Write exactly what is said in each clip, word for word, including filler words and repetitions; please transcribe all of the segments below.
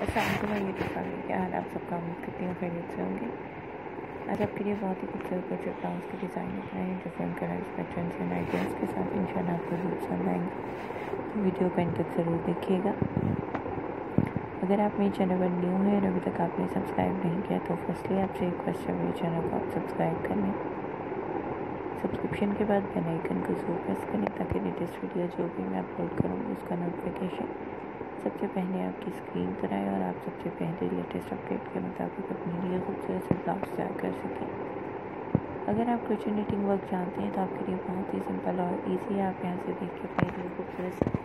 अस्सलाम वालेकुम YouTube family, क्या हाल आप सबका। उम्मीद करती हूँ खैरियत से होंगे। आज आपके लिए बहुत ही खूबसूरत क्रोचेट ब्लाउज के डिज़ाइन बनाए हैं different colours patterns and ideas के साथ। इंशाल्लाह आपको जरूर पसंद आएंगे। वीडियो को एंड तक ज़रूर देखिएगा। अगर आप मेरे चैनल पर न्यू हैं और अभी तक आपने सब्सक्राइब नहीं किया तो फर्स्टली आपसे रिक्वेस्ट है मेरे चैनल को आप सब्सक्राइब कर लें। सब्सक्रिप्शन के बाद बेल आइकन को जरूर प्रेस करें ताकि लेटेस्ट वीडियो जो भी मैं अपलोड करूँगी उसका नोटिफिकेशन सबसे पहले आपकी स्क्रीन पर आए और आप सबसे पहले लेटेस्ट अपडेट के मुताबिक अपने लिए खूबसूरत से ब्लाउज तैयार कर सकें। अगर आप क्रोचेट निटिंग वर्क जानते हैं तो आपके लिए बहुत ही सिंपल और इजी है। आप यहाँ से देख के अपने लिए खूबसूरत से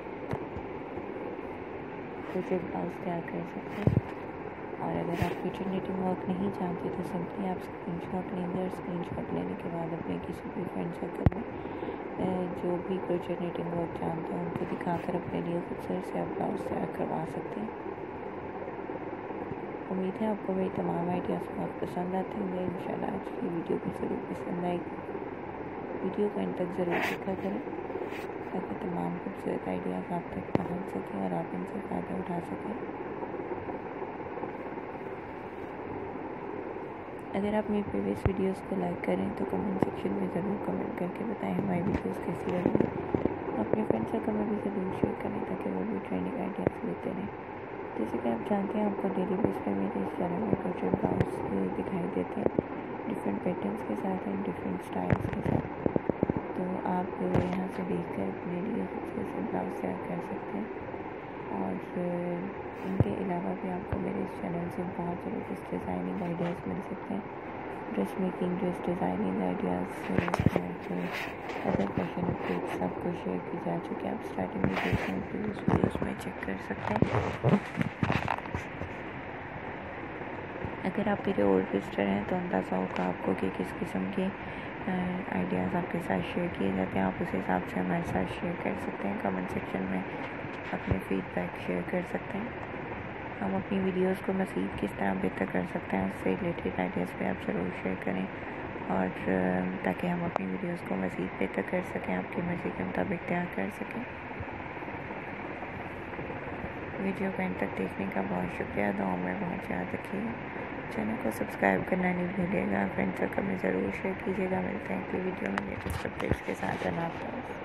क्रोचेट ब्लाउज तैयार कर सकते हैं। और अगर आप क्रोचेट निटिंग वर्क नहीं जानते तो सिंपली आप स्क्रीनशॉट लेंगे और स्क्रीनशॉट लेने के बाद अपने किसी भी फ्रेंड सर्कल में जो भी क्रोचेट निटिंग वर्क जानते हैं उनको दिखाकर अपने लिए खूबसूरत से आप ब्लाउज तैयार करवा सकते हैं। उम्मीद है आपको मेरी तमाम आइडियाज़ बहुत पसंद आते होंगे। इंशाल्लाह आज की वीडियो भी ज़रूर पसंद आएगी। वीडियो को एंड तक ज़रूर देखा करें ताकि तमाम खूबसूरत आइडियाज़ आप तक पहुँच सकें और आप इनसे फ़ायदा उठा सकें। अगर आप मेरी प्रीवियस वीडियोस को लाइक करें तो कमेंट सेक्शन में ज़रूर कमेंट करके बताएं हमारी वीडियोस कैसी लगी। अपने फ्रेंड सर्कल में भी ज़रूर शेयर करें ताकि वो भी ट्रेंडिंग आइडियाज़ लेते रहें। जैसे कि आप जानते हैं आपको डेली बेस पर मेरे इस चैनल में क्रोचेट ब्लाउज दिखाई देते हैं डिफरेंट पैटर्न्स के साथ एंड डिफरेंट स्टाइल्स के साथ। तो आप यहाँ से देख कर अपने लिए खूबसूरत से ब्लाउज तैयार कर सकते हैं। और इनके अलावा भी आपको मेरे इस चैनल से बहुत ज़बरदस्त डिज़ाइनिंग आइडियाज़ मिल सकते हैं। Dress making, dress designing ideas और अदर फैशन अपडेट्स सबको शेयर की जा चुकी है। आप स्टार्टिंग में देखते हैं प्रीवियस वीडियोस में चेक कर सकते हैं। अगर आप मेरे ओल्ड विजिटर हैं तो अंदाज़ा होगा आपको कि किस किस्म के आइडियाज़ आपके साथ शेयर किए जाते हैं। आप उस हिसाब से हमारे साथ शेयर कर सकते हैं। कमेंट सेक्शन में अपने फीडबैक शेयर कर सकते हैं। हम अपनी वीडियोस को मज़ीद किस तरह बेहतर कर सकते हैं उससे रिलेटेड आइडियाज़ पे आप ज़रूर शेयर करें और ताकि हम अपनी वीडियोस को मज़ीद बेहतर कर सकें, आपकी मर्ज़ी के मुताबिक तैयार कर सकें। वीडियो को एंड तक देखने का बहुत शुक्रिया। दुआओं में बहुत याद रखिएगा। चैनल को सब्सक्राइब करना नहीं भूलिएगा। फ्रेंड सर्कल में ज़रूर शेयर कीजिएगा। मिलते हैं अगली वीडियो में लेटेस्ट अपडेट्स के साथ। अल्लाह हाफ़िज़।